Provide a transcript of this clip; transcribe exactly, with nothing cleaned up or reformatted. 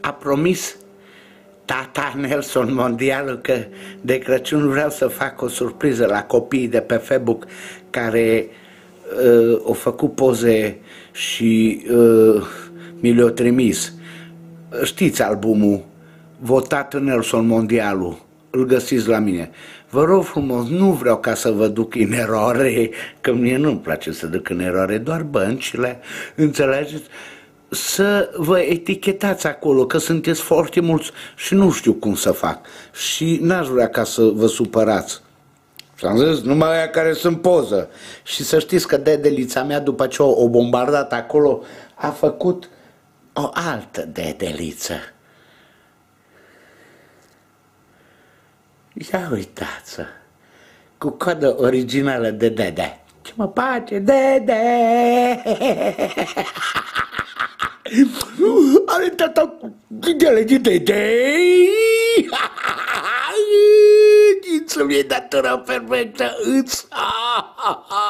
a promis tata Nelson Mondialu că de Crăciun vreau să fac o surpriză la copiii de pe Facebook care uh, au făcut poze și uh, mi le-au trimis. Știți albumul Votat Nelson Mondialu, îl găsiți la mine. Vă rog frumos, nu vreau ca să vă duc în eroare, că mie nu-mi place să duc în eroare, doar băncile, înțelegeți? Să vă etichetați acolo, că sunteți foarte mulți și nu știu cum să fac. Și n-aș vrea ca să vă supărați. Și am zis, numai aia care sunt poză. Și să știți că dedelița mea, după ce o, o bombardat acolo, a făcut o altă dedeliță. Ia uitați-o, cu codă originală de dede. Ce mă face, dede? Are tata didele de dede. Să-mi iei datora perfectă.